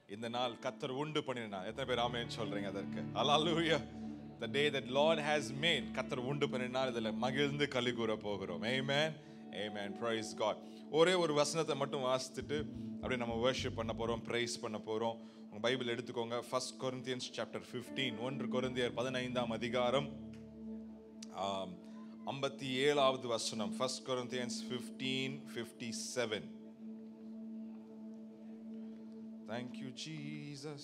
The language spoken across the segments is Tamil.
இந்த நாள் கர்த்தர் உண்டு பண்ணினார். எத்தனை பேர் ஆமென் சொல்றீங்க அதற்கு? ஹalleluya. The day that Lord has made, கர்த்தர் உண்டு பண்ணினார். இதில் மகிழ்ந்து களி கூற போகிறோம். Amen. Amen. Praise God. ஒரே ஒரு வசனத்தை மட்டும் வாசித்துட்டு அப்படியே நம்ம worship பண்ண போறோம், praise பண்ண போறோம். உங்க பைபிள் எடுத்துக்கோங்க. 1 Corinthians chapter 15, 1 கொரிந்தியர் 15ஆம் அதிகாரம் 57வது வசனம். 1 Corinthians 15:57. Thank you, Jesus.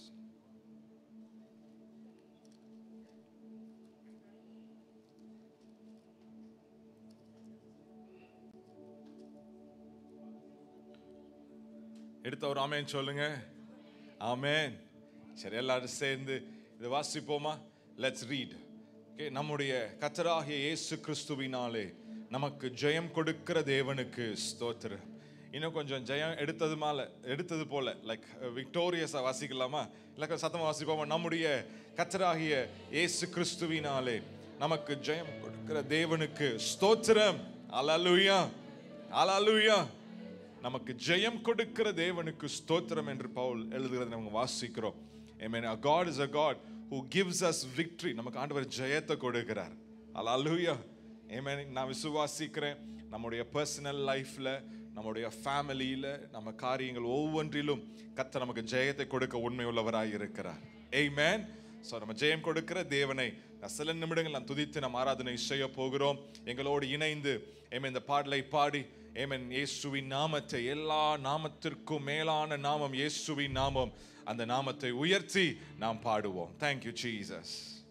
எடுத்த ஒரு ஆமென் சொல்லுங்க. ஆமென். சரி, எல்லாரும் சேர்ந்து இதை வாசிப்போமா? Let's read. ஓகே. நம்முடைய கர்த்தராகிய இயேசு கிறிஸ்துவினாலே நமக்கு ஜெயம் கொடுக்கிற தேவனுக்கு ஸ்தோத்திரம். இன்னும் கொஞ்சம் ஜெயம் எடுத்தது போல லைக் விக்டோரியஸா வாசிக்கலாமா? இல்லை சத்தமா வாசிப்போமா? நம்முடைய கர்த்தராகிய இயேசு கிறிஸ்துவினாலே நமக்கு ஜெயம் கொடுக்கிற தேவனுக்கு ஸ்தோத்திரம். அல்லேலூயா, அல்லேலூயா. நமக்கு ஜெயம் கொடுக்கிற தேவனுக்கு ஸ்தோத்திரம் என்று பவுல் எழுதுகிறதை நம்ம வாசிக்கிறோம். Amen. Our God is a God who gives us victory. நமக்கு ஆண்டவர் ஜெயத்தை கொடுக்கிறார். அல்லேலூயா. Amen. நான் விசுவாசிக்கிறேன் நம்முடைய பர்சனல் லைஃப்ல, நம்முடைய ஃபேமிலியில, நம்ம காரியங்கள் ஒவ்வொன்றிலும் கர்த்தர் நமக்கு ஜெயத்தை கொடுக்க உண்மை உள்ளவராய் இருக்கிறார். Amen. ஸோ நம்ம ஜெயம் கொடுக்கிற தேவனை சில நிமிடங்கள் நாம் துதித்து நாம் ஆராதனை செய்ய போகிறோம். எங்களோடு இணைந்து இந்த பாடலை பாடி ஆமென் இயேசுவின் நாமத்தை, எல்லா நாமத்திற்கும் மேலான நாமம் இயேசுவின் நாமம், அந்த நாமத்தை உயர்த்தி நாம் பாடுவோம். Thank you Jesus.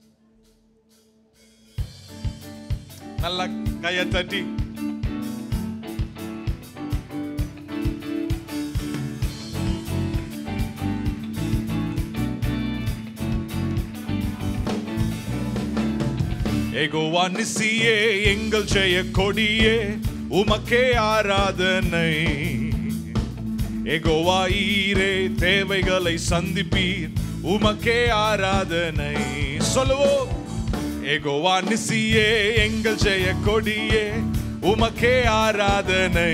நல்ல கையை தட்டி யெகோவா நிசியே, எங்கள் ஜெய கொடியே, உமக்கே ஆராதனை. யெகோவா ஈரே, தேவைகளை சந்திப்பீர், உமக்கே ஆராதனை. சொல்லுவோம். யெகோவா நிசியே, எங்கள் ஜெய கொடியே, உமக்கே ஆராதனை.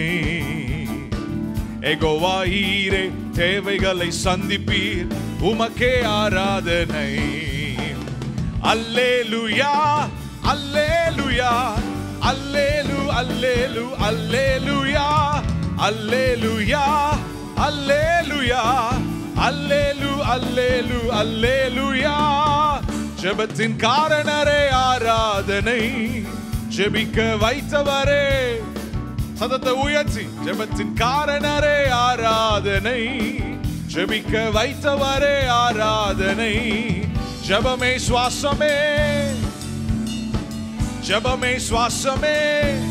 யெகோவா ஈரே, தேவைகளை சந்திப்பீர், உமக்கே ஆராதனை. அல்லேலூயா, அல்லேலூயா, அல்லேலு, அல்லேலு, அல்லேலூயா, அல்லேலூயா, அல்லேலூயா, அல்லேலு, அல்லேலு, அல்லேலூயா. ஜெபத்தின் காரணரே ஆராதனை, ஜெபிக்க வைத்தவரே, சத்தத்தை உயர்த்தி. ஜெபத்தின் காரணரே ஆராதனை, ஜெபிக்க வைத்தவரே ஆராதனை. ஜெபமே சுவாசமே, ஜெபமே சுவாசமே,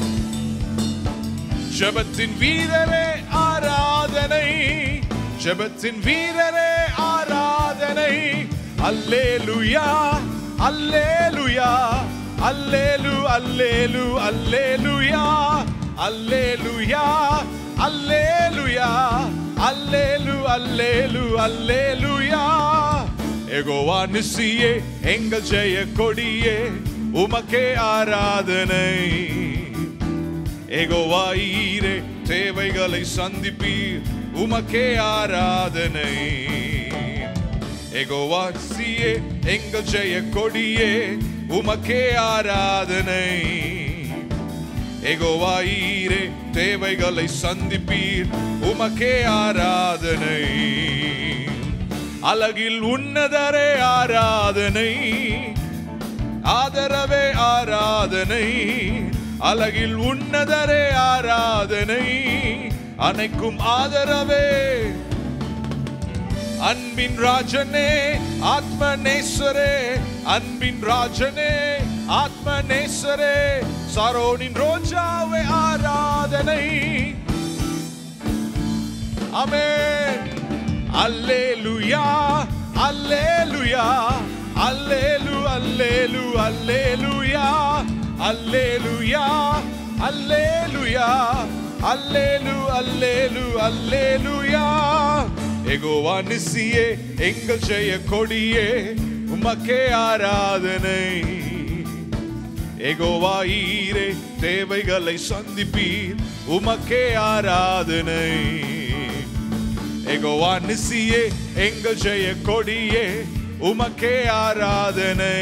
ஜெபத்தின் வீரரே ஆராதனை, ஜெபத்தின் வீரரே ஆராதனை. அல்லேலூயா, அல்லேலூயா, அல்லேலு, அல்லேலு, அல்லேலூயா, அல்லேலூயா, அல்லேலூயா, அல்லேலு, அல்லேலு, அல்லேலூயா. யெகோவா நிசியே, எங்கள் ஜெய கொடியே, உமக்கே ஆராதனை. யெகோவா ஈரே, தேவைகளை சந்திப்பீர், உமக்கே ஆராதனை. யெகோவா நிசியே, எங்கள் ஜெய கொடியே, உமக்கே ஆராதனை. யெகோவா ஈரே, தேவைகளை சந்திப்பீர், உமக்கே ஆராதனை. அழகில் உன்னதரே ஆராதனை, ஆதரவே ஆராதனை. அழகில் உன்னதரே ஆராதனை, அனைக்கும் ஆதரவே. அன்பின் ராஜனே, ஆத்மநேசரே, அன்பின் ராஜனே, ஆத்மநேசரே, சாரோனின் ரோஜாவே ஆராதனை. ஆமென். அல்லேலூயா, அல்லேலூயா, அல்லேலு, அல்லேலு, அல்லேலூயா, அல்லேலூயா, அல்லேலூயா, அல்லேலு, அல்லேலு, அல்லேலூயா. யெகோவா நிசியே, எங்கள் ஜெய கொடியே, உமக்கே ஆராதனை. யெகோவா ஈரே, தேவைகளை சந்திப்பீர், உமக்கே ஆராதனை. யெகோவா நிசியே எங்கள் ஜெய கொடியே உமக்கே ஆராதனை.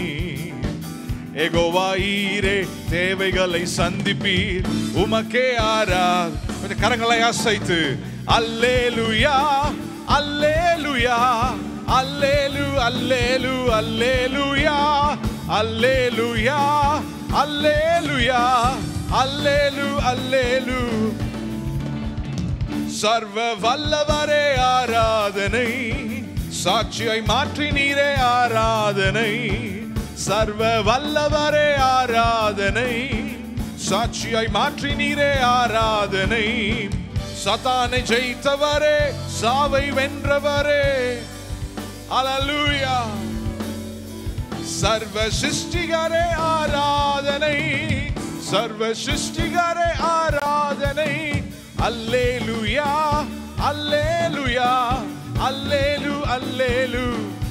யெகோவா ஈரே தேவைகளை சந்திப்பீர் உமக்கே ஆராதனை. கரங்களை அசைத்து அல்லேலூயா அல்லேலூயா அல்லேலு அல்லேலு அல்லேலூயா அல்லேலூயா அல்லேலூயா அல்லேலு அல்லேலு. சர்வ வல்லவரே ஆராதனை, சாட்சியை மாற்றி நீரே ஆராதனை. சர்வ வல்லவரே ஆராதனை, சாட்சியை மாற்றி நீரே ஆராதனை. சாத்தானை ஜெயித்தவரே, சாவை வென்றவரே, ஹல்லேலூயா. சர்வ சிருஷ்டிகரே ஆராதனை, சர்வ சிருஷ்டிகரே ஆராதனை. அல்லேலூயா அல்லேலூயா அல்லேலு அல்லேலு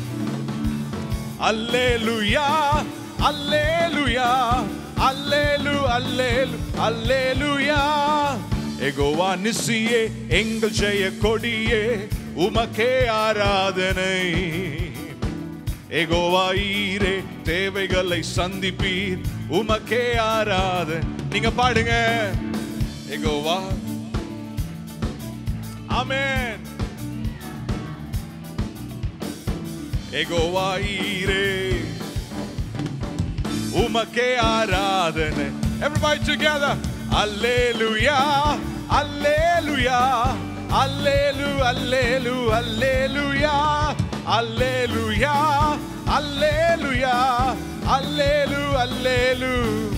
அல்லேலூயா அல்லேலூயா அல்லேலு அல்லேலு அல்லேலூயா. யெகோவா நிசியே எங்கள் ஜெய கொடியே உமக்கே ஆராதனை. யெகோவா ஈரே தேவைகளை சந்திப்பீர் உமக்கே ஆராதனை. நீங்க பாடுங்க யெகோவா. ஆமென். யெகோவா ஈரே உமக்கே ஆராதனை. Everybody together. அல்லேலூயா அல்லேலூயா அல்லேலு அல்லேலு அல்லேலூயா அல்லேலூயா அல்லேலூயா அல்லேலு அல்லேலு.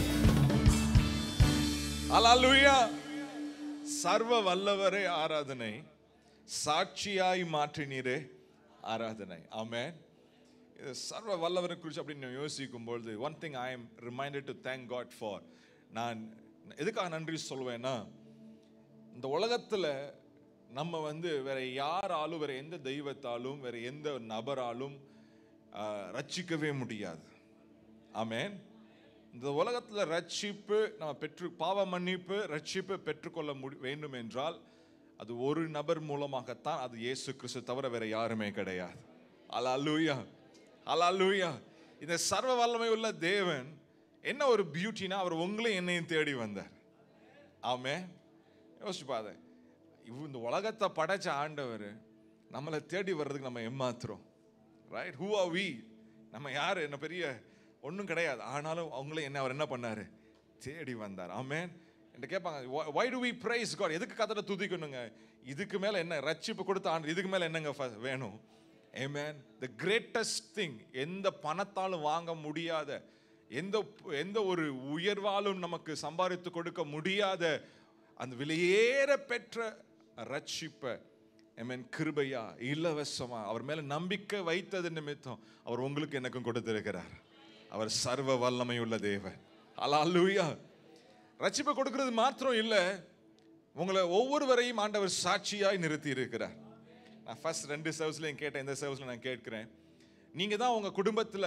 அல்லேலூயா. சர்வ வல்லவரே ஆராதனை, சாட்சியாய் மாற்றினீரே ஆராதனை. ஆமென். சர்வ வல்லவரை குறித்து அப்படின்னு யோசிக்கும் பொழுது one thing I am reminded to thank God for. நான் எதுக்காக நன்றி சொல்வேன்னா, இந்த உலகத்தில் நம்ம வேற யாராலும், வேற எந்த தெய்வத்தாலும், வேற எந்த நபராலும் ரட்சிக்கவே முடியாது. ஆமென். இந்த உலகத்தில் ரட்சிப்பு நம்ம பாவ மன்னிப்பு ரட்சிப்பு பெற்றுக்கொள்ள வேண்டும் என்றால் அது ஒரு நபர் மூலமாகத்தான். அது இயேசு கிறிஸ்து தவிர வேற யாருமே கிடையாது. அல்லேலூயா அல்லேலூயா. இந்த சர்வ வல்லமை உள்ள தேவன் என்ன ஒரு பியூட்டினா, அவர் உங்களையும் என்னையும் தேடி வந்தார். ஆமென். யோசிச்சு பாரு, இந்த உலகத்தை படைச்ச ஆண்டவர் நம்மளை தேடி வர்றதுக்கு நம்ம ஏமாத்துறோம். ரைட்? Who are we? நம்ம யாரு? என்ன பெரிய ஒன்றும் கிடையாது. ஆனாலும் அவங்களே அவர் என்ன பண்ணாரு? தேடி வந்தார். ஆமென். என்கிட்ட கேட்பாங்க, why do we praise God? எதுக்கு கர்த்தரை துதிக்கணுங்க? இதுக்கு மேல என்ன? ரட்சிப்பு கொடுத்த ஆண்டு, இதுக்கு மேல என்னங்க வேணும்? ஆமென். the greatest thing, எந்த பணத்தாலும் வாங்க முடியாத, எந்த ஒரு உயர்வாலும் நமக்கு சம்பாதித்து கொடுக்க முடியாத அந்த விலையேற பெற்ற ரட்சிப்பை ஆமென் கிருபையா இலவசமா அவர் மேல நம்பிக்கை வைத்தது நிமித்தம் அவர் உங்களுக்கு எனக்கும் கொடுத்திருக்கிறார். அவர் சர்வ வல்லமை உள்ள தேவன். அல்லேலூயா. ரட்சிப்பை கொடுக்கிறது மாத்திரம் இல்ல, உங்களை ஒவ்வொருவரையும் ஆண்டவர் சாட்சியாய் நிறுத்தி இருக்கிறார். நான் ஃபர்ஸ்ட் 2 சர்வீஸ்லயும் கேட்டேன், இந்த சர்வீஸ்ல நான் கேட்கிறேன். நீங்க தான் உங்க குடும்பத்துல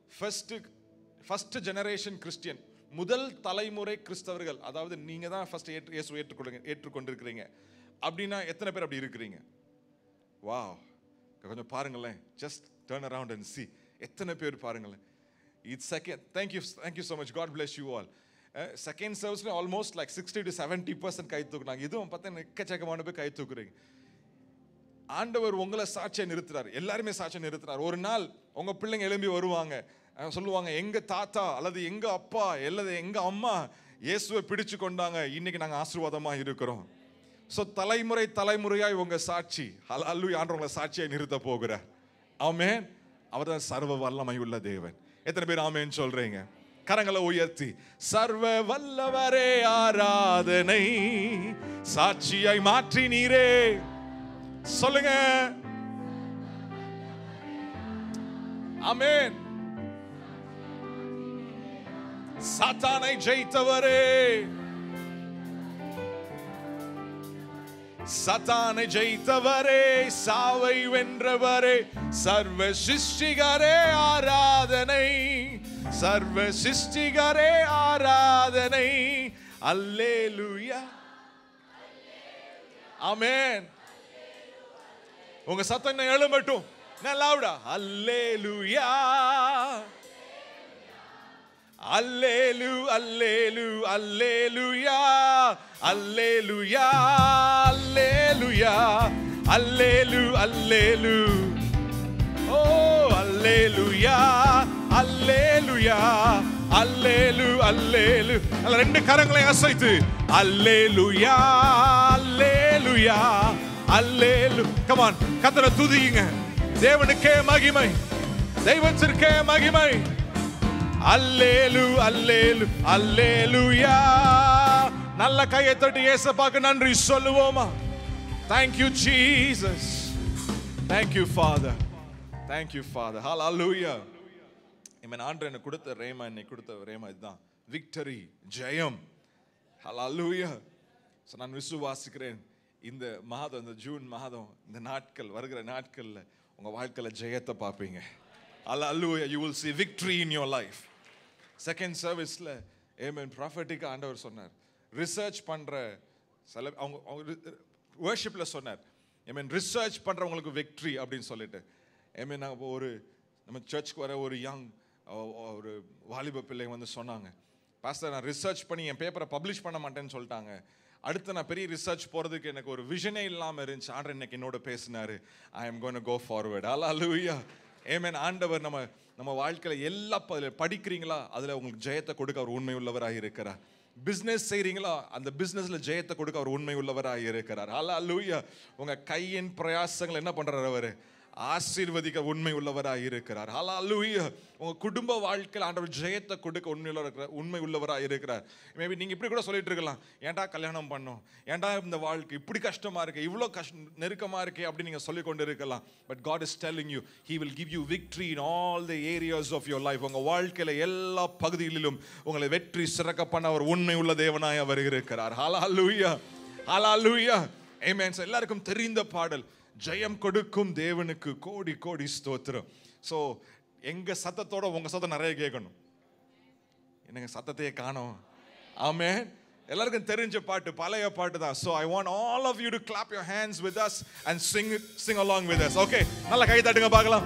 ஃபர்ஸ்ட் ஜெனரேஷன் கிறிஸ்டியன், முதல் தலைமுறை கிறிஸ்தவர்கள். அதாவது நீங்க தான் ஃபர்ஸ்ட் இயேசுவை ஏற்றுக்கொண்டிருக்கிறீங்க. அப்படின்னா எத்தனை பேர் அப்படி இருக்கிறீங்க? வாவ். கொஞ்சம் பாருங்களேன். Just turn around and see. எத்தனை பேர் பாருங்களேன். It's second. Thank you so much. God bless you all. Second service almost like 60 to 70% கை தூக்குனாங்க. இதுவும் பார்த்தா எக்கச்சக்கமான பேர் கை தூக்குறீங்க. ஆண்டவர் உங்களை சாட்சியை நிறுத்துறாரு. எல்லாருமே சாட்சியை நிறுத்துறாரு. ஒரு நாள் உங்க பிள்ளைங்க எழும்பி வருவாங்க, சொல்லுவாங்க, எங்க தாத்தா அல்லது எங்க அப்பா அல்லது எங்க அம்மா இயேசுவை பிடிச்சு கொண்டாங்க, இன்னைக்கு நாங்க ஆசீர்வாதமா இருக்கிறோம். சோ தலைமுறையாய் உங்க சாட்சி அல்லேலூயா ஆண்டவரை சாட்சியை நிறுத்த போகிறார். ஆமென். அவர்தான் சர்வ வல்லமை உள்ள தேவன். எத்தனை பேர் ஆமென் சொல்றீங்க? கரங்களை உயர்த்தி சர்வ வல்லவரே ஆராதனை, சாட்சியாய் மாற்றி நீரே. சொல்லுங்க. ஆமென். சாத்தானை ஜெயித்தவரே, சாத்தானை ஜெயித்தவரே, சாவை வென்றவரே, சர்வ சிருஷ்டிகரே ஆராதனை, சர்வ சிருஷ்டிகரே ஆராதனை. அல்லேலூயா. ஆமென். உங்க சத்தம் இன்னும் எழும்பட்டும். லவுடா. அல்லேலூயா அல்லேலூ அல்லேலூ அல்லேலூயா அல்லேலூயா அல்லேலூயா அல்லேலூ அல்லேலூ. ஓ அல்லேலூயா அல்லேலூயா அல்லேலூ அல்லேலூ. அல்ல ரெண்டு கரங்களை அசைத்து அல்லேலூயா அல்லேலூயா அல்லேலூ. கம் ஆன், கர்த்தரை துதியுங்க. தேவனுக்கே மகிமை, தெய்வத்திற்கே மகிமை. அல்லேலூ அல்லேலூ அல்லேலூயா. நல்ல கையை தட்டி இயேசுவுக்கு நன்றி சொல்லுவோமா? Thank you Jesus. Thank you Father. Thank you Father. Hallelujah. Amen. ஆண்டவர் எனக்கு கொடுத்த ரேமா, என்னை கொடுத்த ரேமா இதுதான். விக்டரி, ஜெயம். Hallelujah. So நான் விசுவாசிக்கிறேன் இந்த மாதம், இந்த ஜூன் மாதம், இந்த நாட்கள், வருகிற நாட்கள்ல உங்க வாழ்க்கையில ஜெயத்தை பார்ப்பீங்க. Hallelujah. You will see victory in your life. Second சர்வீஸ்ல ஆமென் ப்ராஃபட்டிக்கா ஆண்டவர் சொன்னார், ரிசர்ச் பண்ற அவங்க வர்ஷிப்ல சொன்னார், ஆமென் ரிசர்ச் பண்றவங்களுக்கு விக்டரி அப்படின்னு சொல்லிட்டு. ஆமென் ஒரு நம்ம சர்ச்சுக்கு வர ஒரு யங் ஒரு வாலிப பிள்ளை வந்து சொன்னாங்க, பாஸ்டர் நான் ரிசர்ச் பண்ணி என் பேப்பரை பப்ளிஷ் பண்ண மாட்டேன்னு சொல்லிட்டாங்க. அடுத்து நான் பெரிய ரிசர்ச் போகிறதுக்கு எனக்கு ஒரு விஷனே இல்லாமல் இருந்துச்சு. ஆண்டவர் இன்னைக்கு என்னோட பேசினாரு, I am going to go forward. Hallelujah. Amen. ஆண்டவர் நம்ம வாழ்க்கையில் எல்லா படிக்கிறீங்களா அதில் உங்களுக்கு ஜெயத்தை கொடுக்க அவர் உண்மை உள்ளவராக இருக்கிறார். பிஸ்னஸ் செய்கிறீங்களா அந்த பிஸ்னஸில் ஜெயத்தை கொடுக்க அவர் உண்மை உள்ளவராக இருக்கிறார். ஹல்லேலூயா. உங்கள் கையின் பிரயாசங்கள் என்ன பண்ணுறார் அவர்? ஆசீர்வதிக்க உண்மை உள்ளவராக இருக்கிறார். ஹல்லேலூயா. உங்க குடும்ப வாழ்க்கையில் ஆண்டவர் ஜெயத்தை கொடுக்க உண்மை உள்ளவராக இருக்கிறார். மேபி நீங்க இப்படி கூட சொல்லிட்டு இருக்கலாம், ஏன்டா கல்யாணம் பண்ணோம், ஏன்டா இந்த வாழ்க்கை இப்படி கஷ்டமா இருக்கு, இவ்வளோ நெருக்கமா இருக்கே அப்படின்னு நீங்க சொல்லிக் கொண்டு இருக்கலாம். But God is telling you he will give you victory in all the areas of your life. உங்க வாழ்க்கையில எல்லா பகுதிகளிலும் உங்களை வெற்றி சிறக்க பண்ண அவர் உண்மை உள்ள தேவனாய் அவர் இருக்கிறார். ஹல்லேலூயா. ஹல்லேலூயா. ஆமென். எல்லாருக்கும் தெரிந்த பாடல், ஜெயம் கொடுக்கும் தேவனுக்கு கோடி கோடி ஸ்தோத்திரம். ஸோ எங்க சத்தத்தோட உங்க சத்தம் நிறைய கேட்கணும். என்னங்க சத்தத்தையே காணோம். ஆமென். எல்லாருக்கும் தெரிஞ்ச பாட்டு, பழைய பாட்டு தான். So I want all of you to clap your hands with us and sing along with us. Okay, நல்ல கை தட்டுங்க பார்க்கலாம்.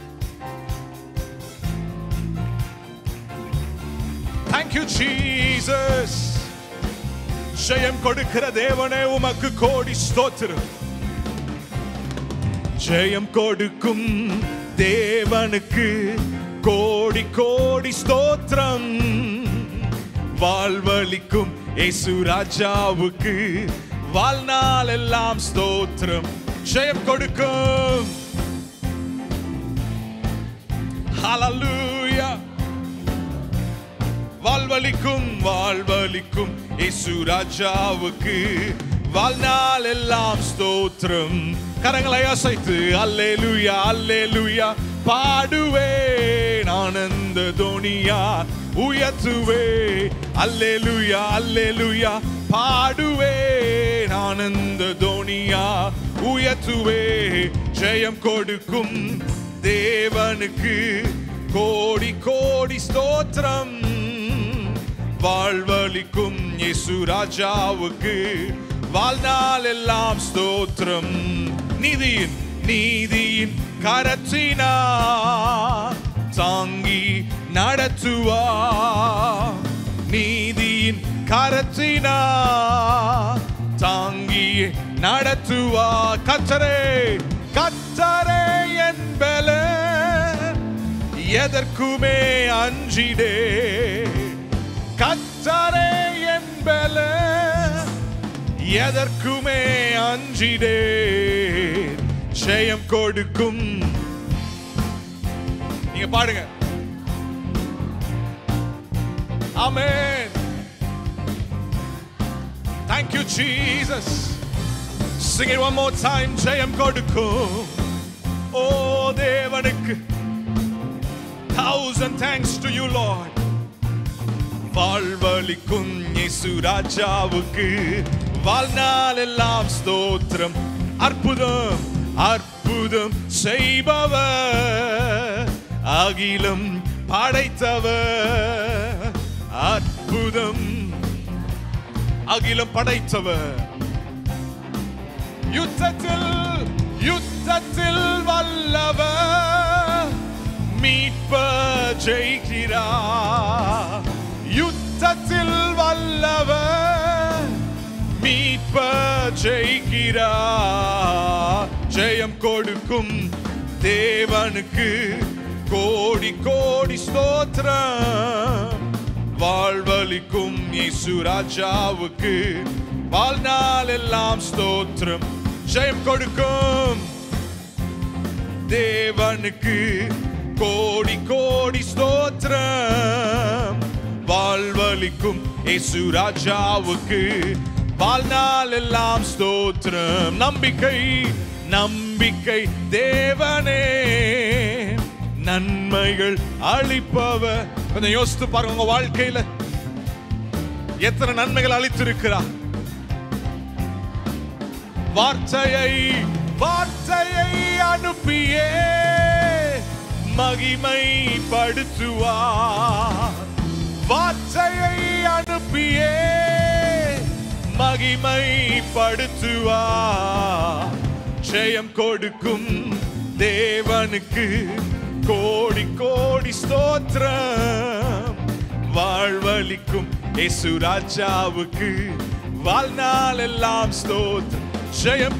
Thank you Jesus. ஜெயம் கொடுக்கிற தேவனே உமக்கு கோடி ஸ்தோத்திரம். ஜெயம் கொடுக்கும் தேவனுக்கு கோடி கோடி ஸ்தோத்திரம். வாழ்வளிக்கும் இயேசு ராஜாவுக்கு வாழ்நாள் எல்லாம் ஸ்தோத்திரம். ஜெயம் கொடுக்கும். ஹல்லேலூயா. வாழ்வளிக்கும் வாழ்வளிக்கும் இயேசு ராஜாவுக்கு வாழ்நாள் எல்லாம் ஸ்தோத்திரம். கரங்களை அசைத்து அல்லேலூயா அல்லேலூயா பாடுவேன், ஆனந்த தோனியா உயர்த்துவே. அல்லேலூயா அல்லேலூயா பாடுவேன், ஆனந்த தோனியா உயர்த்துவே. ஜெயம் கொடுக்கும் தேவனுக்கு கோடி கோடி ஸ்தோத்திரம். வாழ்வளிக்கும் இயேசு ராஜாவுக்கு வாழ்நாள் எல்லாம் ஸ்தோத்திரம். நீதியின் நீதியின் கரத்தினா தாங்கி நடத்துவா. நீதியின் கரத்தினா தாங்கி நடத்துவா. கர்த்தரே கர்த்தரே என்பல எதற்குமே அஞ்சிடே. கர்த்தரே என்பல எதற்குமே அஞ்சிடே. ஜெயம் கொடுக்கும். நீங்க பாடுங்க. ஆமென். Thank you Jesus. Sing it one more time. ஜெயம் கொடுக்கும். ஓ தேவனுக்கு 1000 thanks to you Lord. வாழ்வளிக்கும் இயேசு ராஜாவுக்கு வாழ்நாள் எல்லாம் ஸ்தோத்திரம். அற்புதம் அற்புதம் செய்பவர், அகிலம் படைத்தவர். அற்புதம் அகிலம் படைத்தவர். யுத்தத்தில் யுத்தத்தில் வல்லவர் மீட்பர் ஜெயிக்கிறார். யுத்தத்தில் வல்லவர் மீட்பர் ஜெயிக்கிறார். ஜெயம் கொடுக்கும் தேவனுக்கு கோடி கோடி ஸ்தோத்திரம். வாழ்வளிக்கும் இயேசு ராஜாவுக்கு வாழ்நாள் எல்லாம் ஸ்தோத்திரம். ஜெயம் கொடுக்கும் தேவனுக்கு கோடி கோடி ஸ்தோத்திரம். வாழ்வளிக்கும் இயேசு ராஜாவுக்கு வாழ்நாள் எல்லாம் ஸ்தோத்திரம். நம்பிக்கை நம்பிக்கை தேவனே நன்மைகள் அளிப்பவர். கொஞ்சம் யோசித்து பாருங்க, உங்க வாழ்க்கையில எத்தனை நன்மைகள் அளித்திருக்கிறார். வார்த்தையை அனுப்பியே மகிமைப்படுத்துவார். வார்த்தையை அனுப்பியே மகிமைப்படுத்துவார். ஜெயம் கொடுக்கும் தேவனுக்கு கோடி கோடி ஸ்தோத்திரம். வாழ்வளிக்கும் இயேசு ராஜாவுக்கு வாழ்நாள் எல்லாம் ஸ்தோத்திரம். ஜெயம்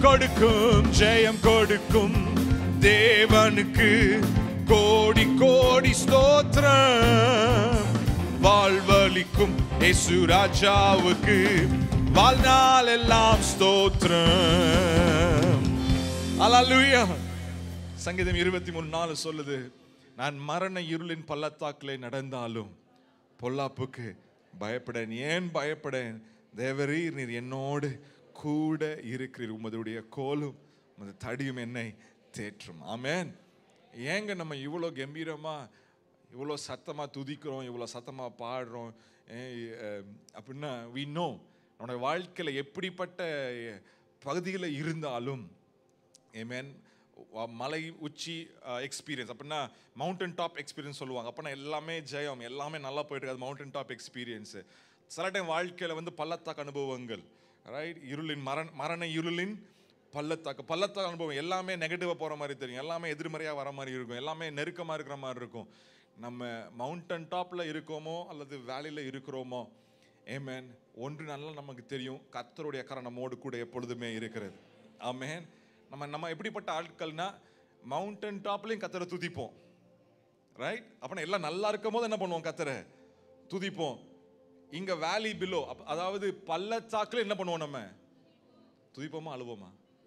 கொடுக்கும் தேவனுக்கு கோடி கோடி ஸ்தோத்திரம். வாழ்வளிக்கும் இயேசு ராஜாவுக்கு வாழ்நாள் எல்லாம் ஸ்தோத்திரம். அல்லேலூயா. சங்கீதம் 23:4 சொல்லுது, நான் மரண இருளின் பள்ளத்தாக்கிலே நடந்தாலும் பொல்லாப்புக்கு பயப்படேன். ஏன் பயப்படேன்? தேவரீர் நீர் என்னோடு கூட இருக்கிறீர். உமதுடைய கோலும் உமது தடியும் என்னை தேற்றும். ஆமென். ஏங்க நம்ம இவ்வளோ கம்பீரமா இவ்வளோ சத்தமா துதிக்கிறோம், இவ்வளோ சத்தமா பாடுறோம் அப்படின்னா we know நம்முடைய வாழ்க்கையில் எப்படிப்பட்ட பகுதியில் இருந்தாலும் ஆமென், மலை உச்சி எக்ஸ்பீரியன்ஸ் அப்படின்னா மவுண்டன் டாப் எக்ஸ்பீரியன்ஸ் சொல்லுவாங்க. அப்படின்னா எல்லாமே ஜெயம், எல்லாமே நல்லா போயிட்டு இருக்காது. Mountain top experience. சில டைம் வாழ்க்கையில் வந்து பள்ளத்தாக்கு அனுபவங்கள், ரைட்? இருளின் மரண இருளின் பள்ளத்தாக்கு அனுபவம் எல்லாமே நெகட்டிவாக போகிற மாதிரி தெரியும், எல்லாமே எதிர்மறையாக வர மாதிரி இருக்கும், எல்லாமே நெருக்கமாக இருக்கிற மாதிரி இருக்கும். நம்ம மவுண்டன் டாப்பில் இருக்கோமோ அல்லது வேலியில் இருக்கிறோமோ, ஆமென், ஒன்று நல்லா நமக்கு தெரியும், கர்த்தருடைய கரம் நம்மோடு கூட எப்பொழுதுமே இருக்கிறது. ஆமென். நம்ம எப்படிப்பட்ட ஆட்கள்னா மவுண்டன் டாப்லையும் கர்த்தரை துதிப்போம், ரைட்? அப்படின்னா எல்லாம் நல்லா இருக்கும் போது என்ன பண்ணுவோம்? கர்த்தரை துதிப்போம். இங்கே வேலி பிலோ, அதாவது பள்ளத்தாக்கில் என்ன பண்ணுவோம்? நம்ம துதிப்போமா அழுவோமா?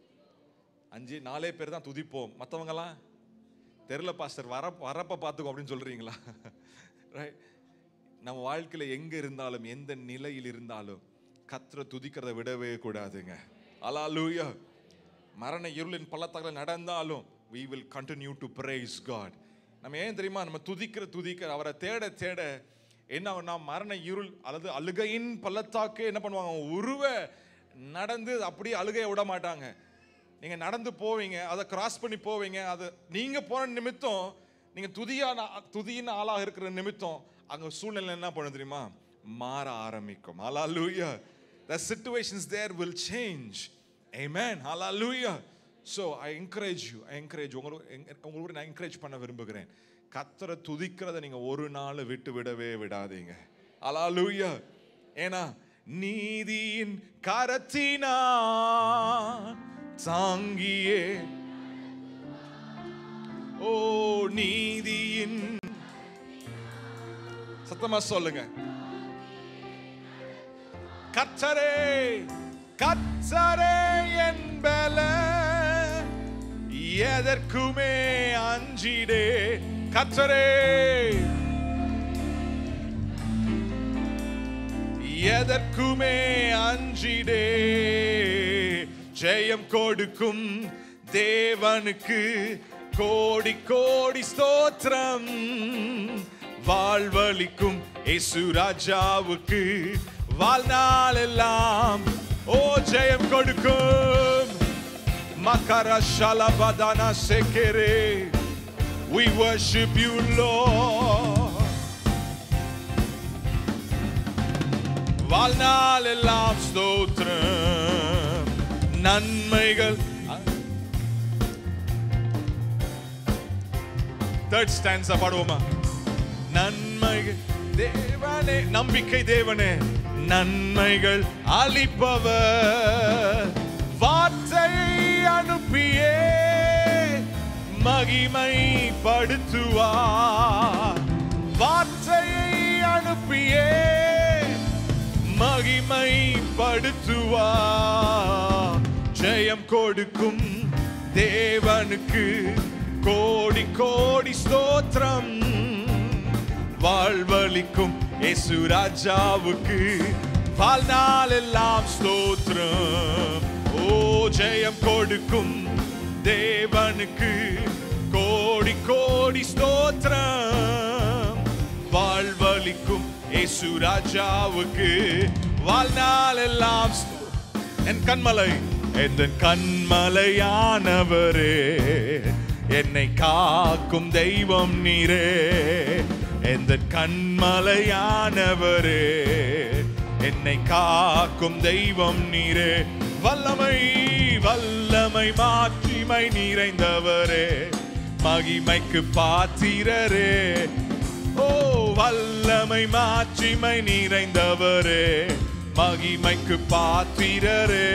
5-4 பேர் தான் துதிப்போம். மற்றவங்கலாம் தெரியல பாஸ்டர், வரப்ப பார்த்துக்கோ அப்படின்னு சொல்கிறீங்களா? ரைட். நம்ம வாழ்க்கையில் எங்கே இருந்தாலும் எந்த நிலையில் இருந்தாலும் கர்த்தரை துதிக்கிறத விடவே கூடாதுங்க. அல்லேலூயா. மரண இருளின் பள்ளத்தாக்கில் நடந்தாலும் we will continue to praise God. நம்ம ஏன் தெரியுமா? நம்ம துதிக்கிற அவரை தேட என்ன மரண இருள் அல்லது அழுகையின் பள்ளத்தாக்கு என்ன பண்ணுவாங்க? உருவ நடந்து அப்படியே அழுகையை விட மாட்டாங்க. நீங்கள் நடந்து போவீங்க, அதை கிராஸ் பண்ணி போவீங்க. அது நீங்கள் போன நிமித்தம், நீங்கள் துதியின் ஆளாக இருக்கிற நிமித்தம் அங்கே சூழ்நிலை என்ன பண்ண தெரியுமா? மாற ஆரம்பிக்கும். ஹல்லேலூயா. The situations there will change. Amen. Hallelujah. So I encourage உங்களுக்கு நான் என்கரேஜ் பண்ண விரும்புகிறேன். கர்த்தரை துதிக்கிறத நீங்க ஒரு நாள் விடவே விடாதீங்க. ஹல்லேலூயா. ஏன்னா நீதியின் கரத்தினா தாங்கியே, ஓ நீதியின், சத்தமா சொல்லுங்க, கர்த்தரே என்பல எதற்குமே அஞ்சிடே. கர்த்தரே எதற்குமே அஞ்சிடே. ஜெயம் கொடுக்கும் தேவனுக்கு கோடி கோடி ஸ்தோத்திரம். வாழ்வளிக்கும் இயேசு ராஜாவுக்கு வாழ்நாள் எல்லாம் ஓ ஜெயம் கொடுக்கும். Makara shalabadana sekere, we worship you Lord. வாழ்நாள் எல்லாம் ஸ்தோத்திரம். நன்மைகள் third stanza பாடுவோமா? நன்மைகள் தேவனே, நம்பிக்கை தேவனே, நன்மைகள் அளிப்பவர், வார்த்தையை அனுப்பியே மகிமைப்படுத்துவார், வார்த்தையை அனுப்பியே மகிமைப்படுத்துவார். ஜெயம் கொடுக்கும் தேவனுக்கு கோடி கோடி ஸ்தோத்திரம், வாழ்வளிக்கும் இயேசு ராஜாவுக்கு வாழ்நாள் எல்லாம் ஸ்தோத்திரம். ஓ ஜெயம் கொடுக்கும் தேவனுக்கு கோடி கோடி ஸ்தோத்திரம், வாழ்வளிக்கும் இயேசு ராஜாவுக்கு வாழ்நாள் எல்லாம். என் கண்மலை, என் கண்மலையானவரே, என்னை காக்கும் தெய்வம் நீரே, என் கண்மலையானவரே, என்னை காக்கும் தெய்வம் நீரே. வல்லமை வல்லமை மாட்சிமை நிறைந்தவரே, மகிமைக்கு பாத்திரரே. ஓ வல்லமை மாட்சிமை நிறைந்தவரே, மகிமைக்கு பாத்திரரே.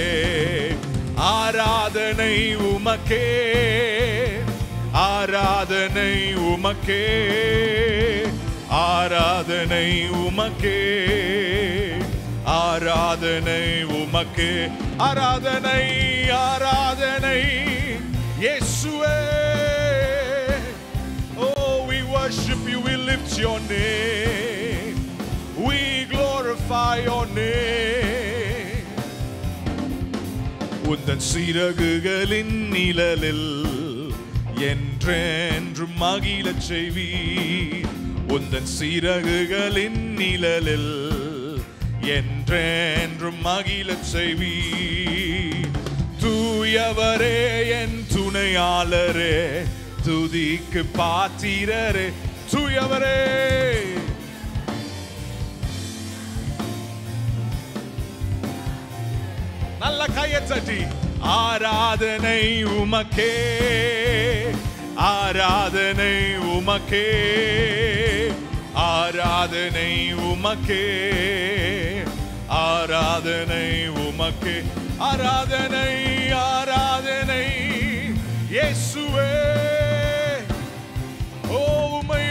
ஆராதனை உமக்கே, ஆராதனை உமக்கே, ஆராதனை உமக்கே, ஆராதனை உமக்கே, ஆராதனை ஆராதனை இயேசுவே. Oh, we worship you, we lift your name, we glorify your name. உந்தன் சிறகுகளின் நிழலில் என்றென்றும் மகிழச் செய்வீர், உந்தன் சிறகுகளின் நிழலில் என்றென்றும் மகிழச் செய்வீர். தூயவரே என் துணையாளரே, துதிக்கு பாத்திரரே. தூயவரே, நல்ல கையை தட்டி ஆராதனை உமக்கே, ஆராதனை உமக்கே, ஆராதனை உமக்கே, ஆராதனை உமக்கே, ஆராதனை ஆராதனை இயேசுவே. ஓ உம்மை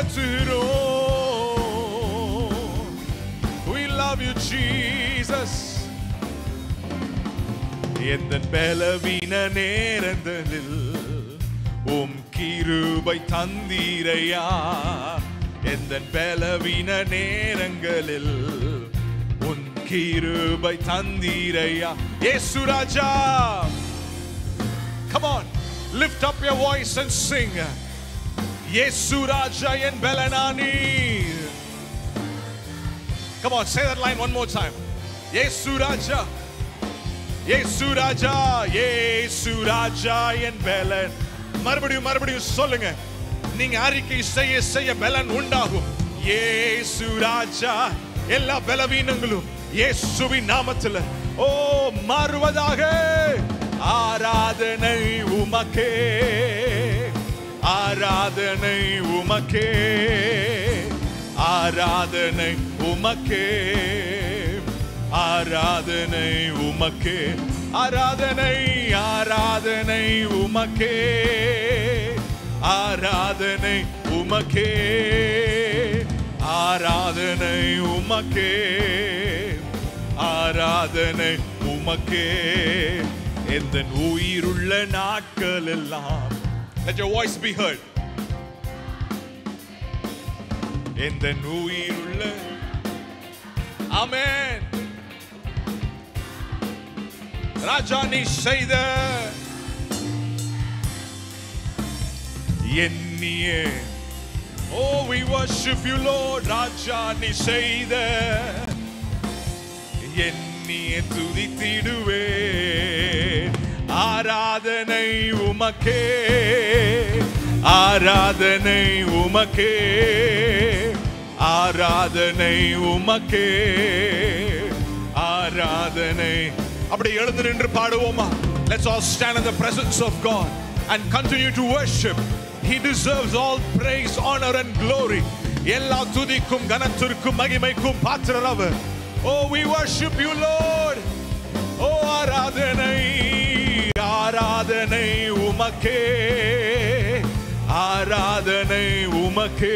உயர்த்துகிறோம். We love you Jesus. எந்தன் பலவீன நேரங்களில் உம் கிருபை தந்தீரையா, எந்தன் பலவீன நேரங்களில் உன் கிருபை தந்தீரையா. இயேசு ராஜா. Come on, lift up your voice and sing. இயேசு ராஜா என் பலனானி. Come on, say that line one more time. இயேசு ராஜா, இயேசு ராஜா, இயேசு ராஜா என் பலன். மறுபடியும் மறுபடியும் சொல்லுங்க. நீங்க அறிக்கை செய்ய செய்ய பலன் உண்டாகும். இயேசு ராஜா, எல்லா பலவீனங்களும் இயேசுவின் நாமத்தில் ஓ மாறுவதாக. ஆராதனை உமக்கே, ஆராதனை உமக்கே, ஆராதனை உமக்கே, ஆராதனை உமக்கே, ஆராதனை ஆராதனை உமக்கே, ஆராதனை உமக்கே, ஆராதனை உமக்கே, ஆராதனை உமக்கே. எந்தன் உயிருள்ள நாட்கள் எல்லாம். Let your voice be heard. எந்தன் உயிருள்ள. ஆமென். ராஜா நீ செய்த எண்ணியே. Oh, we worship you Lord. ராஜா நீ செய்த எண்ணியே துதித்திடுவே. ஆராதனை உமக்கே, ஆராதனை உமக்கே, ஆராதனை உமக்கே, ஆராதனை. அப்படி எழுந்து நின்று பாடுவோமா? Let's all stand in the presence of God and continue to worship He deserves all praise, honor and glory. எல்லா துதிக்கும் கனத்திற்கும் மகிமைக்கும் பாத்திரர் அவர். Oh, we worship you, Lord. Oh, ஆராதனை ஆராதனை உமக்கே, ஆராதனை உமக்கே,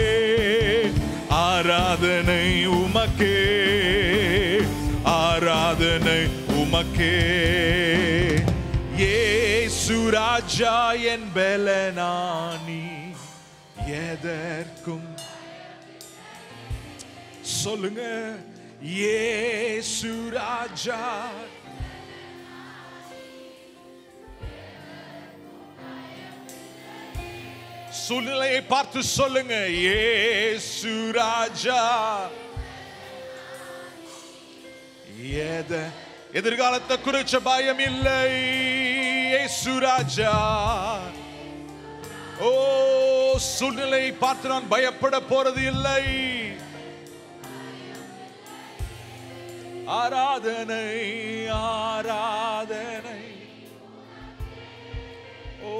ஆராதனை உமக்கே, ஆராதனை உமக்கே. இயேசு ராஜா என் பெலனானி, எதற்கும் சொல்லுங்க. இயேசு ராஜா, சூழ்நிலையை பார்த்து சொல்லுங்க. இயேசு ராஜா, எதிர்காலத்தை குறிச்ச பயம் இல்லை. இயேசு ராஜா, ஓ சூழ்நிலையை பார்த்து நான் பயப்பட போறது இல்லை. ஆராதனை ஆராதனை, ஓ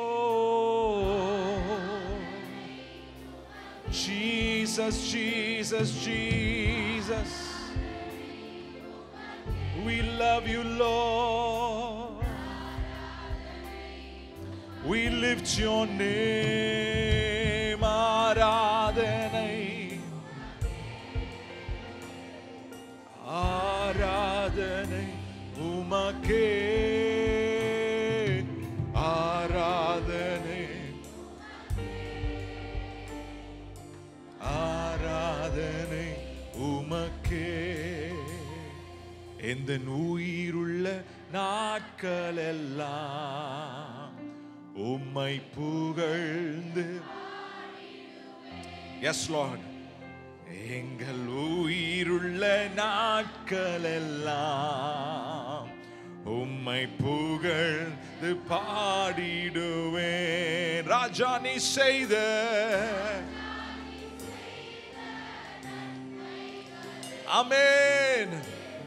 Jesus, Jesus, Jesus, we love you, Lord. We lift your name. ஆராதனை ஆராதனை உமக்கே, ஆராதனை ஆராதனை உமக்கே. எந்த உயிருள்ள நாட்கள் எல்லாம் உம்மை புகழ்ந்து, எஸ் லார்ட், எங்கள் உயிருள்ள நாட்கள் எல்லாம் உம்மை புகழ்ந்து பாடிடுவேன். ராஜா நீ செய்த ஆமென்.